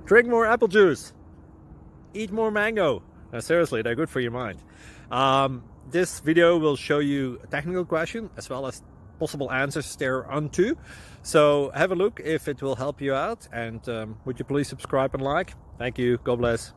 Drink more apple juice. Eat more mango. Seriously, they're good for your mind. This video will show you a technical question as well as possible answers thereunto. So have a look if it will help you out, and would you please subscribe and like? Thank you. God bless.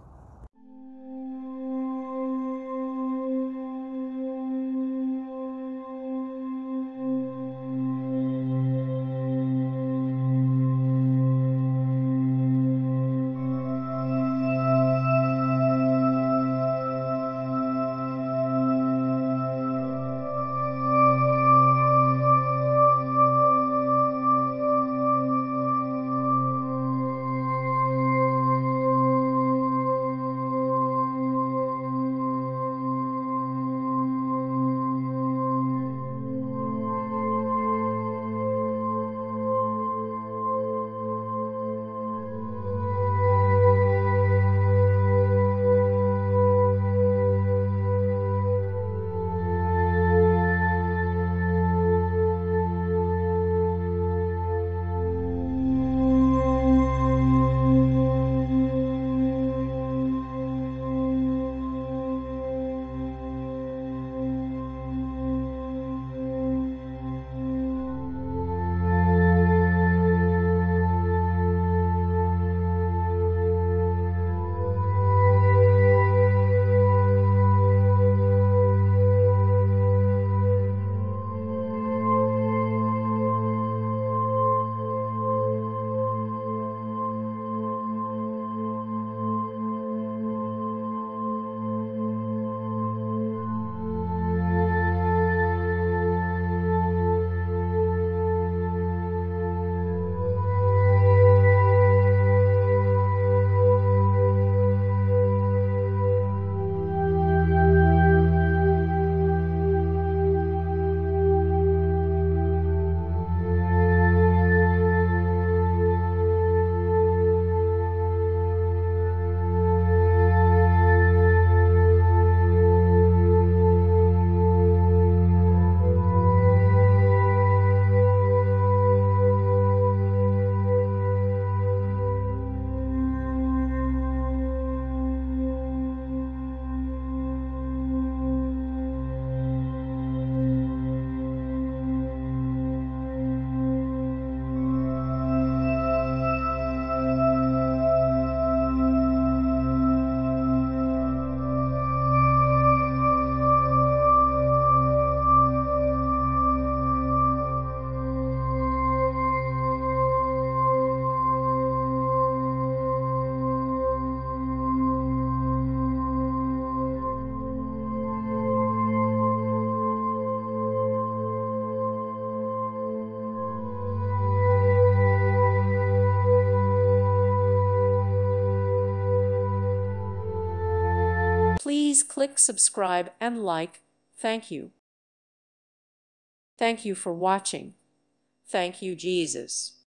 Please click subscribe and like. Thank you. Thank you for watching. Thank you, Jesus.